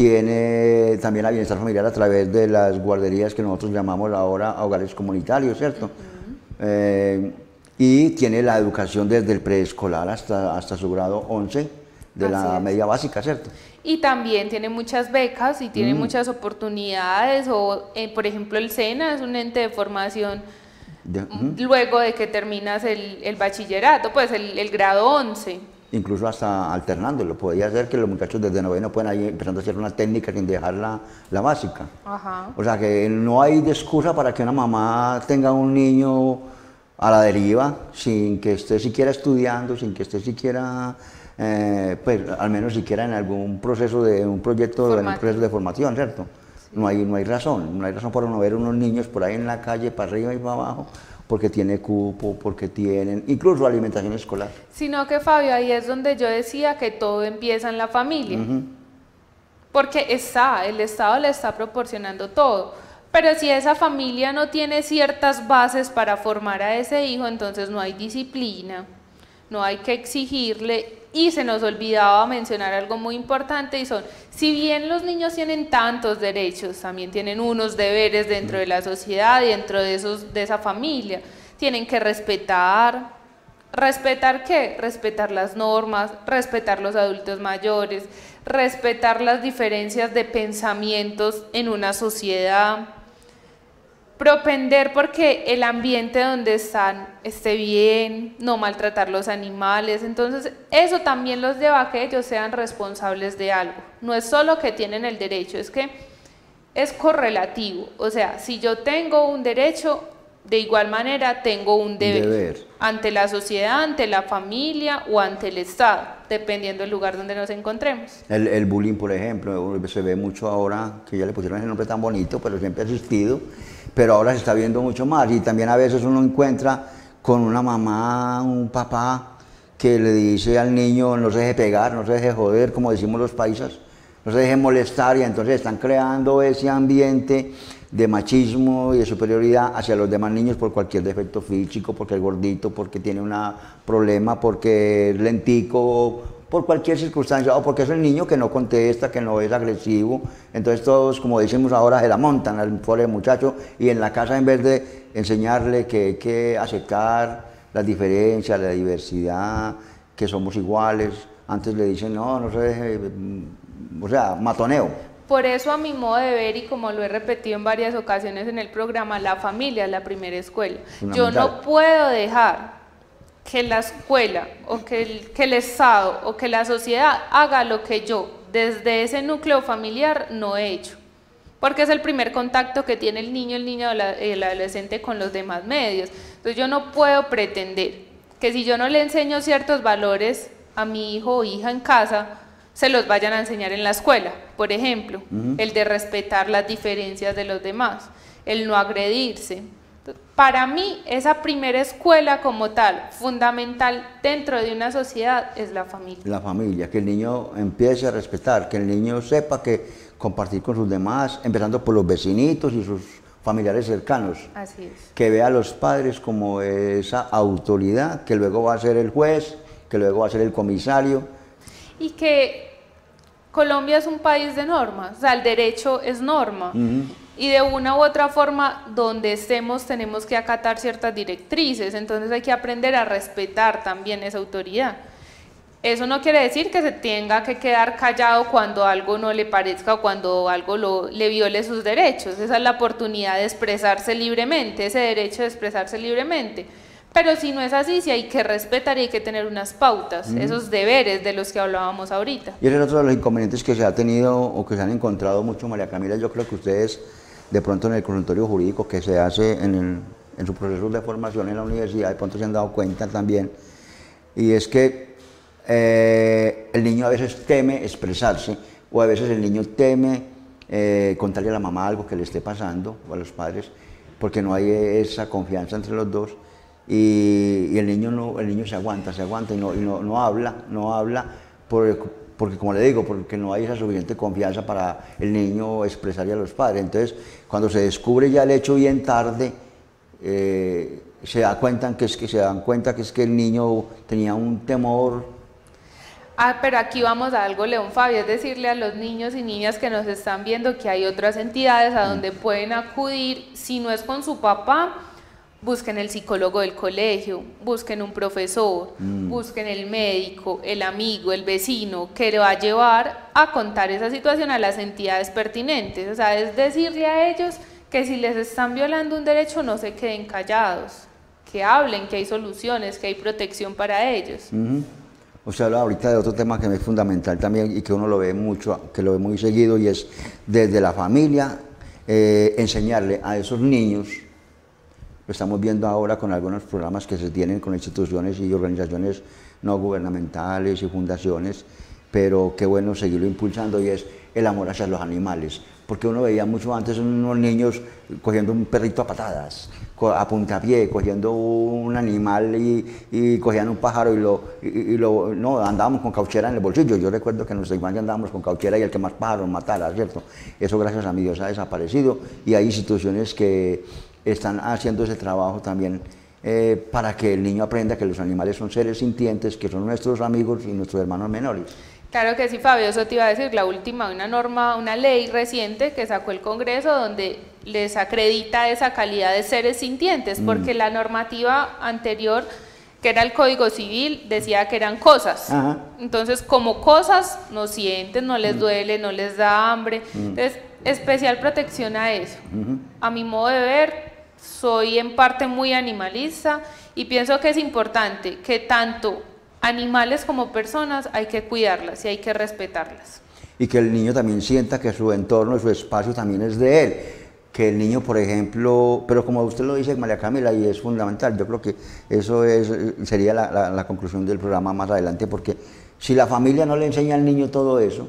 tiene también a bienestar familiar a través de las guarderías que nosotros llamamos ahora hogares comunitarios, ¿cierto? Uh-huh. eh, y tiene la educación desde el preescolar hasta, hasta su grado once de Así la es. media básica, ¿cierto? Y también tiene muchas becas y tiene mm. muchas oportunidades, o eh, por ejemplo el SENA es un ente de formación de, uh-huh. luego de que terminas el, el bachillerato, pues el, el grado once. Incluso hasta alternándolo, podría ser que los muchachos desde noveno pueden ir empezando a hacer una técnica sin dejar la, la básica. Ajá. O sea que no hay excusa para que una mamá tenga un niño a la deriva sin que esté siquiera estudiando, sin que esté siquiera... Eh, pues al menos siquiera en algún proceso de un proyecto, en un proceso de formación, ¿cierto? Sí. No hay, no hay razón, no hay razón para uno ver unos niños por ahí en la calle, para arriba y para abajo, porque tiene cupo, porque tienen, incluso alimentación escolar. Sino que Fabio, ahí es donde yo decía que todo empieza en la familia, uh-huh. porque está, el Estado le está proporcionando todo, pero si esa familia no tiene ciertas bases para formar a ese hijo, entonces no hay disciplina, no hay que exigirle. Y se nos olvidaba mencionar algo muy importante y son, si bien los niños tienen tantos derechos, también tienen unos deberes dentro de la sociedad y dentro de, esos, de esa familia. Tienen que respetar, ¿respetar qué? Respetar las normas, respetar los adultos mayores, respetar las diferencias de pensamientos en una sociedad, propender porque el ambiente donde están esté bien, no maltratar los animales, entonces eso también los lleva a que ellos sean responsables de algo, no es solo que tienen el derecho, es que es correlativo, o sea, si yo tengo un derecho, de igual manera tengo un deber, deber ante la sociedad, ante la familia o ante el Estado, dependiendo del lugar donde nos encontremos. El, el bullying, por ejemplo, se ve mucho ahora, que ya le pusieron ese nombre tan bonito, pero siempre ha existido, pero ahora se está viendo mucho más y también a veces uno encuentra con una mamá, un papá que le dice al niño no se deje pegar, no se deje joder, como decimos los paisas, no se deje molestar y entonces están creando ese ambiente de machismo y de superioridad hacia los demás niños por cualquier defecto físico, porque es gordito, porque tiene un problema, porque es lentico, por cualquier circunstancia, o porque es el niño que no contesta, que no es agresivo. Entonces todos, como decimos ahora, se la montan al pobre muchacho y en la casa, en vez de enseñarle que hay que aceptar las diferencias, la diversidad, que somos iguales, antes le dicen no, no se deje, o sea, matoneo. Por eso, a mi modo de ver, y como lo he repetido en varias ocasiones en el programa, la familia es la primera escuela. Yo no puedo dejar que la escuela o que el, que el Estado o que la sociedad haga lo que yo desde ese núcleo familiar no he hecho, porque es el primer contacto que tiene el niño, el niño o la, el adolescente con los demás medios. Entonces yo no puedo pretender que si yo no le enseño ciertos valores a mi hijo o hija en casa, se los vayan a enseñar en la escuela. Por ejemplo, uh-huh. el de respetar las diferencias de los demás, el no agredirse. Para mí, esa primera escuela como tal, fundamental dentro de una sociedad, es la familia. La familia, que el niño empiece a respetar, que el niño sepa que compartir con sus demás, empezando por los vecinitos y sus familiares cercanos. Así es. Que vea a los padres como esa autoridad, que luego va a ser el juez, que luego va a ser el comisario. Y que Colombia es un país de normas, o sea, el derecho es norma. Uh-huh. Y de una u otra forma, donde estemos, tenemos que acatar ciertas directrices, entonces hay que aprender a respetar también esa autoridad. Eso no quiere decir que se tenga que quedar callado cuando algo no le parezca o cuando algo lo, le viole sus derechos. Esa es la oportunidad de expresarse libremente, ese derecho de expresarse libremente. Pero si no es así, sí hay que respetar y hay que tener unas pautas, mm. esos deberes de los que hablábamos ahorita. Y ese es otro de los inconvenientes que se ha tenido o que se han encontrado mucho, María Camila. Yo creo que ustedes, de pronto en el consultorio jurídico que se hace en, el, en su proceso de formación en la universidad, de pronto se han dado cuenta también, y es que eh, el niño a veces teme expresarse, o a veces el niño teme eh, contarle a la mamá algo que le esté pasando, o a los padres, porque no hay esa confianza entre los dos, y, y el, niño no, el niño se aguanta, se aguanta y no, y no, no habla, no habla, por, porque como le digo, porque no hay esa suficiente confianza para el niño expresarle a los padres. Entonces, cuando se descubre ya el hecho bien tarde, eh, se, da cuenta que es que, se dan cuenta que es que el niño tenía un temor. Ah, pero aquí vamos a algo, León Fabio, es decirle a los niños y niñas que nos están viendo que hay otras entidades a donde pueden acudir. Si no es con su papá, busquen el psicólogo del colegio, busquen un profesor, mm. busquen el médico, el amigo, el vecino, que le va a llevar a contar esa situación a las entidades pertinentes. O sea, es decirle a ellos que si les están violando un derecho no se queden callados, que hablen, que hay soluciones, que hay protección para ellos. Mm-hmm. O sea, habla ahorita de otro tema que es fundamental también y que uno lo ve mucho, que lo ve muy seguido, y es desde la familia eh, enseñarle a esos niños. Lo estamos viendo ahora con algunos programas que se tienen con instituciones y organizaciones no gubernamentales y fundaciones, pero qué bueno seguirlo impulsando, y es el amor hacia los animales. Porque uno veía mucho antes unos niños cogiendo un perrito a patadas, a puntapié, cogiendo un animal y, y cogían un pájaro y lo, y, y lo... No, andábamos con cauchera en el bolsillo. Yo recuerdo que en nuestra infancia andábamos con cauchera y el que más pájaros matara, ¿cierto? Eso, gracias a mi Dios, ha desaparecido, y hay instituciones que están haciendo ese trabajo también eh, para que el niño aprenda que los animales son seres sintientes, que son nuestros amigos y nuestros hermanos menores. Claro que sí, Fabio, eso te iba a decir, la última, una norma, una ley reciente que sacó el Congreso donde les acredita esa calidad de seres sintientes, porque mm. la normativa anterior, que era el Código Civil, decía que eran cosas. Ajá. Entonces, como cosas, no sienten, no les mm. duele, no les da hambre. Mm. Entonces, especial protección a eso. Mm-hmm. A mi modo de ver, soy en parte muy animalista y pienso que es importante que tanto animales como personas hay que cuidarlas y hay que respetarlas. Y que el niño también sienta que su entorno, su espacio también es de él. Que el niño, por ejemplo, pero como usted lo dice, María Camila, y es fundamental, yo creo que eso es, sería la, la, la conclusión del programa más adelante, porque si la familia no le enseña al niño todo eso,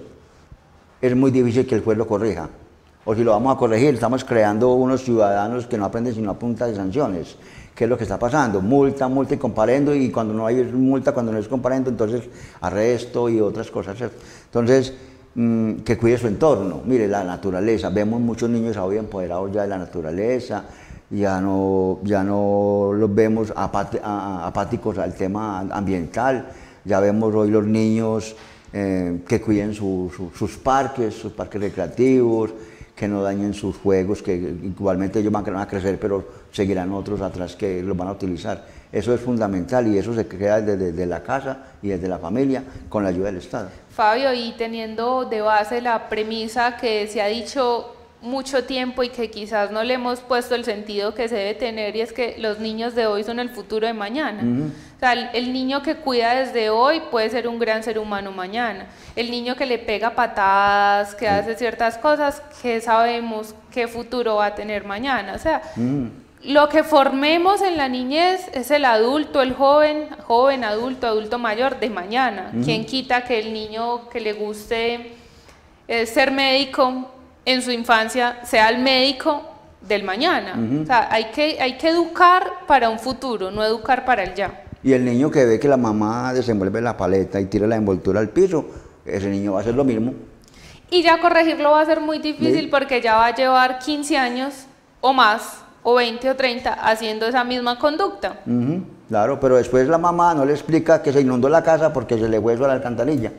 es muy difícil que el juez lo corrija. O si lo vamos a corregir, estamos creando unos ciudadanos que no aprenden sino a punta de sanciones. ¿Qué es lo que está pasando? Multa, multa y comparendo, y cuando no hay multa, cuando no es comparendo, entonces arresto y otras cosas, ¿cierto? Entonces, mmm, que cuide su entorno. Mire, la naturaleza, vemos muchos niños hoy empoderados ya de la naturaleza, ya no, ya no los vemos apati- a, apáticos al tema ambiental, ya vemos hoy los niños eh, que cuiden su, su, sus parques, sus parques recreativos, que no dañen sus juegos, que igualmente ellos van a crecer, pero seguirán otros atrás que los van a utilizar. Eso es fundamental, y eso se crea desde, desde la casa y desde la familia con la ayuda del Estado. Fabio, y teniendo de base la premisa que se ha dicho mucho tiempo y que quizás no le hemos puesto el sentido que se debe tener, y es que los niños de hoy son el futuro de mañana. Uh-huh. O sea, el, el niño que cuida desde hoy puede ser un gran ser humano mañana. El niño que le pega patadas, que uh-huh. hace ciertas cosas, que sabemos qué futuro va a tener mañana. O sea, uh-huh. lo que formemos en la niñez es el adulto, el joven, joven, adulto, adulto mayor de mañana. Uh-huh. ¿Quién quita que el niño que le guste eh, ser médico en su infancia sea el médico del mañana? Uh-huh. O sea, hay que, hay que educar para un futuro, no educar para el ya. Y el niño que ve que la mamá desenvuelve la paleta y tira la envoltura al piso, ese niño va a hacer lo mismo. Y ya corregirlo va a ser muy difícil, ¿sí? Porque ya va a llevar quince años o más, o veinte o treinta, haciendo esa misma conducta. Uh-huh. Claro, pero después la mamá no le explica que se inundó la casa porque se le fue eso a la alcantarilla.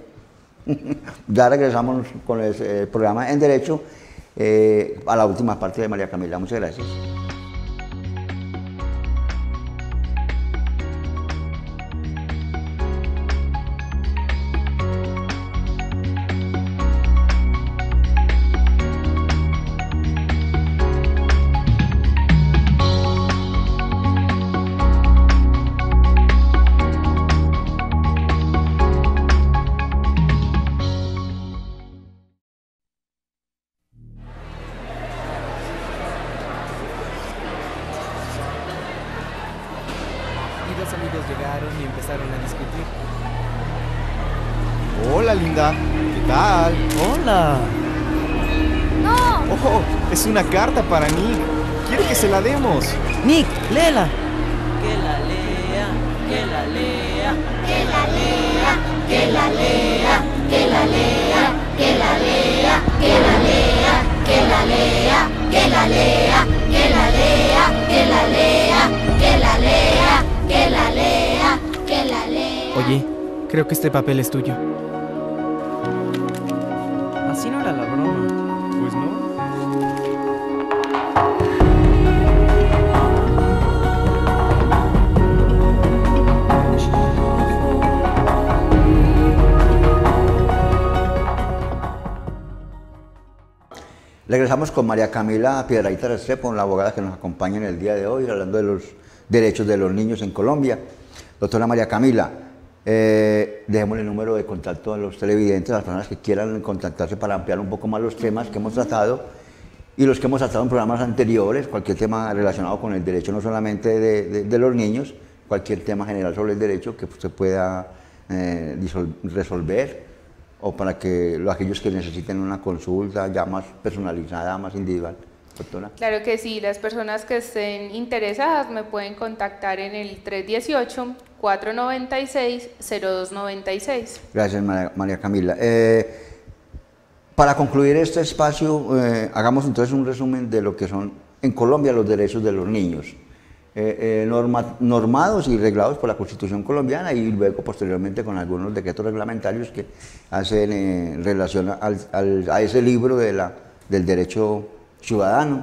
Ya regresamos con el, el programa En Derecho, eh, a la última parte de María Camila. Muchas gracias. Amigos llegaron y empezaron a discutir. Hola, linda. ¿Qué tal? Hola. ¡No! ¡Oh! Es una carta para Nick. Quiere que se la demos. Nick, léela. Que la lea, que la lea, Que la lea, que la lea, que la lea, que la lea, que la lea, que la lea, que la lea, que la lea, que la lea, que la lea, que la lea, que la lea. Oye, creo que este papel es tuyo. Así no era la broma. Pues no. Regresamos con María Camila Piedrahíta Restrepo, la abogada que nos acompaña en el día de hoy, hablando de los derechos de los niños en Colombia. Doctora María Camila, eh, dejemos el número de contacto a los televidentes, a las personas que quieran contactarse para ampliar un poco más los temas que hemos tratado y los que hemos tratado en programas anteriores, cualquier tema relacionado con el derecho no solamente de, de, de los niños, cualquier tema general sobre el derecho que se pueda eh, resolver, o para que los, aquellos que necesiten una consulta ya más personalizada, más individual. Doctora. Claro que sí, las personas que estén interesadas me pueden contactar en el tres uno ocho, cuatro nueve seis, cero dos nueve seis. Gracias, María, María Camila. Eh, para concluir este espacio, eh, hagamos entonces un resumen de lo que son en Colombia los derechos de los niños. Eh, eh, norma, normados y reglados por la Constitución colombiana y luego posteriormente con algunos decretos reglamentarios que hacen eh, relación al, al, a ese libro de la, del derecho ciudadano,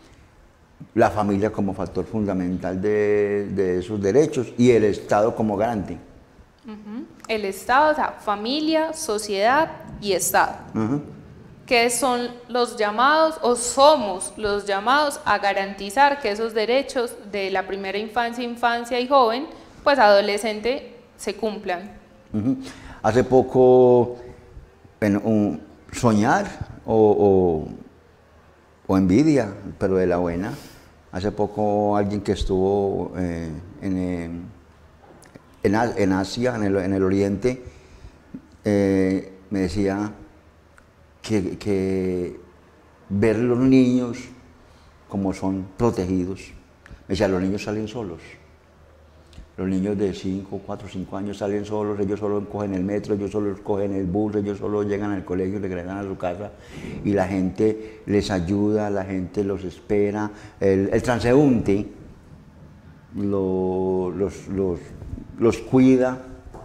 la familia como factor fundamental de, de esos derechos y el Estado como garante. Uh-huh. El Estado, o sea, familia, sociedad y Estado. Uh-huh. Que son los llamados, o somos los llamados a garantizar que esos derechos de la primera infancia, infancia y joven, pues adolescente, se cumplan. Uh-huh. Hace poco, bueno, un, soñar o, o, o envidia, pero de la buena, hace poco alguien que estuvo eh, en, en, en Asia, en el, en el Oriente, eh, me decía Que, que ver los niños como son protegidos. Me decía, los niños salen solos. Los niños de cinco, cuatro, cinco años salen solos, ellos solo cogen el metro, ellos solo cogen el bus, ellos solo llegan al colegio, regresan a su casa y la gente les ayuda, la gente los espera. El, el transeúnte lo, los, los, los cuida.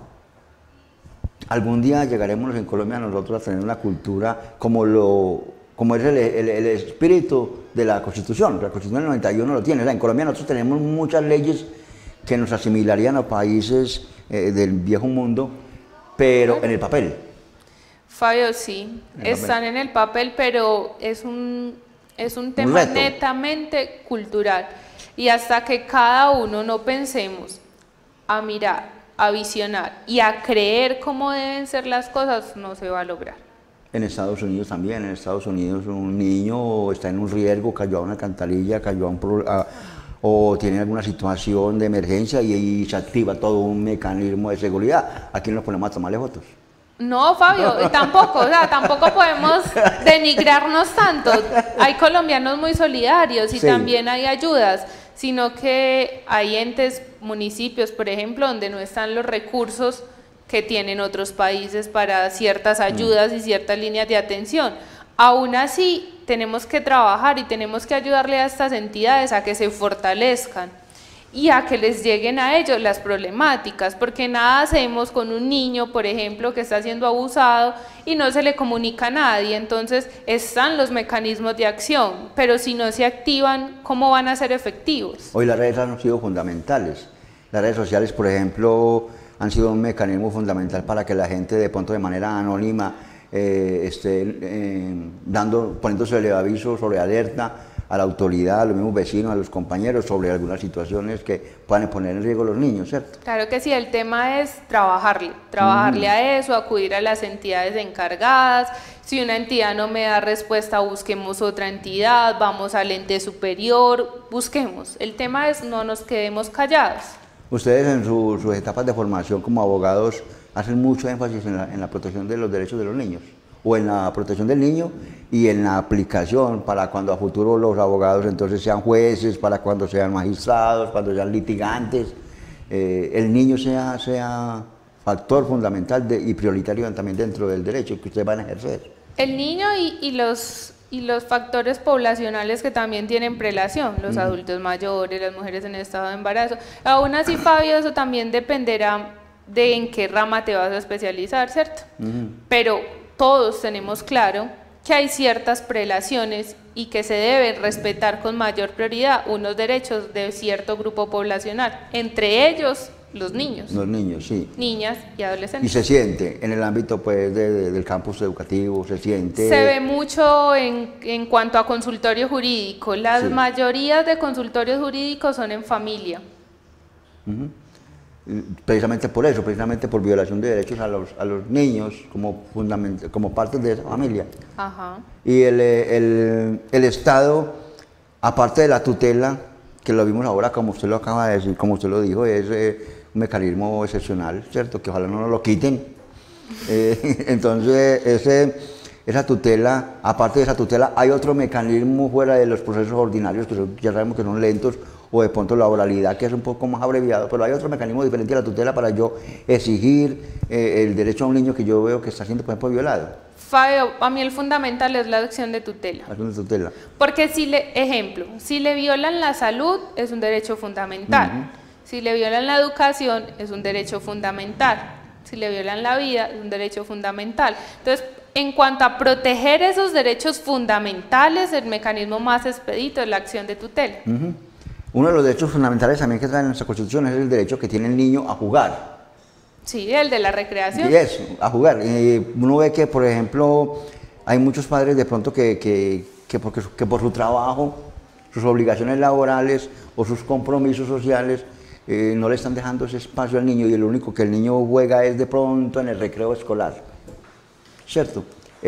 Algún día llegaremos en Colombia nosotros a tener una cultura como, lo, como es el, el, el espíritu de la Constitución. La Constitución del noventa y uno lo tiene. O sea, en Colombia nosotros tenemos muchas leyes que nos asimilarían a países eh, del viejo mundo, pero en el papel. Fabio, sí, En están papel. en el papel, pero es un, es un tema reto. netamente cultural. Y hasta que cada uno no pensemos a mirar, a visionar y a creer cómo deben ser las cosas, no se va a lograr. En Estados Unidos también, en Estados Unidos un niño está en un riesgo, cayó a una alcantarilla, cayó a un pro, a, o tiene alguna situación de emergencia y ahí se activa todo un mecanismo de seguridad. Aquí nos ponemos a tomarle fotos. No, Fabio, tampoco, o sea, tampoco podemos denigrarnos tanto. Hay colombianos muy solidarios y Sí. también hay ayudas, sino que hay entes, municipios, por ejemplo, donde no están los recursos que tienen otros países para ciertas ayudas y ciertas líneas de atención. Aún así, tenemos que trabajar y tenemos que ayudarle a estas entidades a que se fortalezcan y a que les lleguen a ellos las problemáticas, porque nada hacemos con un niño, por ejemplo, que está siendo abusado y no se le comunica a nadie. Entonces están los mecanismos de acción, pero si no se activan, ¿cómo van a ser efectivos? Hoy las redes han sido fundamentales. Las redes sociales, por ejemplo, han sido un mecanismo fundamental para que la gente de pronto de manera anónima eh, esté eh, dando, poniéndose el aviso sobre alerta a la autoridad, a los mismos vecinos, a los compañeros sobre algunas situaciones que puedan poner en riesgo a los niños, ¿cierto? Claro que sí, el tema es trabajarle, trabajarle mm. a eso, acudir a las entidades encargadas. Si una entidad no me da respuesta, busquemos otra entidad, vamos al ente superior, busquemos. El tema es no nos quedemos callados. Ustedes en su, sus etapas de formación como abogados hacen mucho énfasis en la, en la protección de los derechos de los niños, o en la protección del niño y en la aplicación para cuando a futuro los abogados entonces sean jueces, para cuando sean magistrados, cuando sean litigantes, eh, el niño sea, sea factor fundamental de, y prioritario también dentro del derecho que ustedes van a ejercer. El niño y, y los... Y los factores poblacionales que también tienen prelación, los mm. adultos mayores, las mujeres en estado de embarazo. Aún así, Fabio, eso también dependerá de en qué rama te vas a especializar, ¿cierto? Mm. Pero todos tenemos claro que hay ciertas prelaciones y que se deben respetar con mayor prioridad unos derechos de cierto grupo poblacional, entre ellos los niños. Los niños, sí. Niñas y adolescentes. Y se siente en el ámbito pues, de, de, del campus educativo, se siente... Se ve mucho en, en cuanto a consultorio jurídico. Las sí. mayorías de consultorios jurídicos son en familia. Uh-huh. Precisamente por eso, precisamente por violación de derechos a los, a los niños como, fundament, como parte de esa familia. Ajá. Y el, el, el Estado, aparte de la tutela, que lo vimos ahora, como usted lo acaba de decir, como usted lo dijo, es eh, un mecanismo excepcional, ¿cierto? Que ojalá no nos lo quiten. Eh, entonces, ese, esa tutela, aparte de esa tutela, hay otro mecanismo fuera de los procesos ordinarios, que son, ya sabemos que son lentos, o de pronto la oralidad, que es un poco más abreviado, pero hay otro mecanismo diferente a la tutela para yo exigir eh, el derecho a un niño que yo veo que está siendo, por ejemplo, violado. Fabio, a mí el fundamental es la acción de tutela. La acción de tutela. Porque si le, ejemplo, si le violan la salud, es un derecho fundamental. Uh-huh. Si le violan la educación, es un derecho fundamental. Si le violan la vida, es un derecho fundamental. Entonces, en cuanto a proteger esos derechos fundamentales, el mecanismo más expedito es la acción de tutela. Uh-huh. Uno de los derechos fundamentales también que trae nuestra Constitución es el derecho que tiene el niño a jugar. Sí, el de la recreación. Y eso, a jugar. Y uno ve que, por ejemplo, hay muchos padres de pronto que, que, que, porque, que por su trabajo, sus obligaciones laborales o sus compromisos sociales, eh, no le están dejando ese espacio al niño y el único que el niño juega es de pronto en el recreo escolar. ¿Cierto?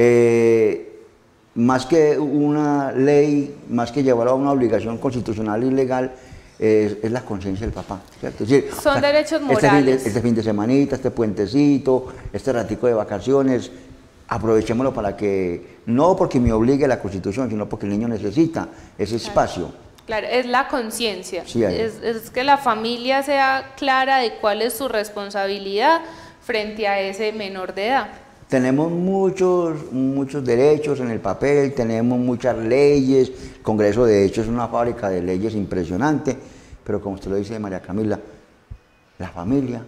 Eh, más que una ley, más que llevarlo a una obligación constitucional y legal, Es, es la conciencia del papá, ¿cierto? Es decir, son o sea, derechos morales. Este fin, de, este fin de semanita, este puentecito, este ratico de vacaciones, aprovechémoslo para que, no porque me obligue la Constitución, sino porque el niño necesita ese claro. espacio. Claro, es la conciencia, sí, es, es que la familia sea clara de cuál es su responsabilidad frente a ese menor de edad. Tenemos muchos, muchos derechos en el papel, tenemos muchas leyes, el Congreso de hecho es una fábrica de leyes impresionante, pero como usted lo dice, María Camila, la familia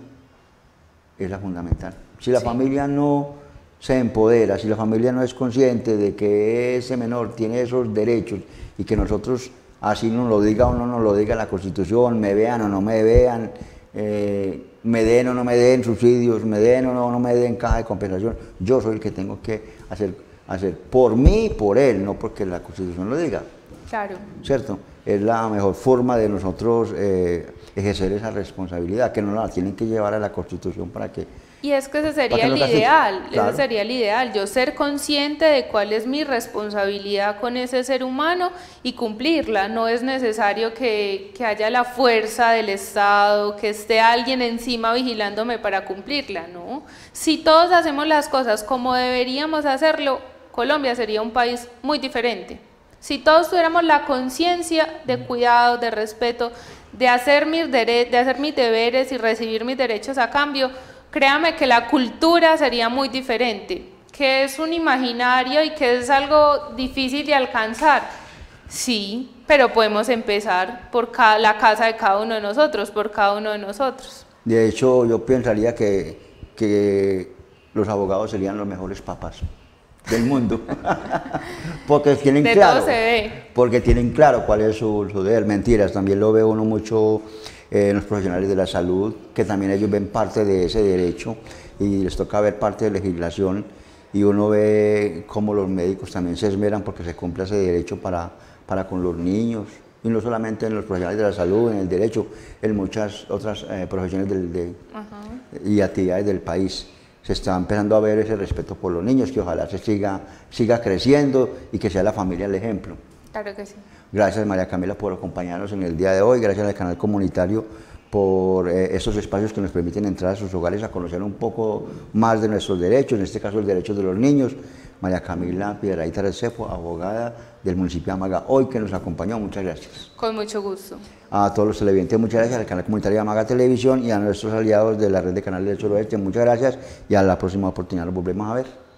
es la fundamental. Si la sí. familia no se empodera, si la familia no es consciente de que ese menor tiene esos derechos y que nosotros, así nos lo diga o no nos lo diga la Constitución, me vean o no me vean, eh, me den o no me den subsidios, me den o no, no me den caja de compensación, yo soy el que tengo que hacer, hacer por mí y por él, no porque la Constitución lo diga. Claro. ¿Cierto? Es la mejor forma de nosotros eh, ejercer esa responsabilidad, que no la tienen que llevar a la Constitución para que... Y es que ese sería el ideal, claro. ese sería el ideal, yo ser consciente de cuál es mi responsabilidad con ese ser humano y cumplirla. No es necesario que, que haya la fuerza del Estado, que esté alguien encima vigilándome para cumplirla, ¿no? Si todos hacemos las cosas como deberíamos hacerlo, Colombia sería un país muy diferente. Si todos tuviéramos la conciencia de cuidado, de respeto, de hacer mis dere- de hacer mis deberes y recibir mis derechos a cambio, créame que la cultura sería muy diferente, que es un imaginario y que es algo difícil de alcanzar. Sí, pero podemos empezar por cada, la casa de cada uno de nosotros, por cada uno de nosotros. De hecho, yo pensaría que, que los abogados serían los mejores papás del mundo, porque tienen de claro, todo se ve. porque tienen claro cuál es su, su deber. Mentiras, también lo ve uno mucho eh, en los profesionales de la salud, que también ellos ven parte de ese derecho y les toca ver parte de legislación, y uno ve cómo los médicos también se esmeran porque se cumpla ese derecho para, para con los niños, y no solamente en los profesionales de la salud, en el derecho, en muchas otras eh, profesiones del, de, y actividades del país. Se está empezando a ver ese respeto por los niños, que ojalá se siga, siga creciendo y que sea la familia el ejemplo. Claro que sí. Gracias, María Camila, por acompañarnos en el día de hoy, gracias al canal comunitario por eh, esos espacios que nos permiten entrar a sus hogares a conocer un poco más de nuestros derechos, en este caso el derecho de los niños. María Camila Piedrahíta Restrepo, abogada del municipio de Amaga, hoy que nos acompañó, muchas gracias. Con mucho gusto. A todos los televidentes, muchas gracias, al canal comunitario de Amaga Televisión y a nuestros aliados de la red de canales del Suroeste, muchas gracias y a la próxima oportunidad nos volvemos a ver.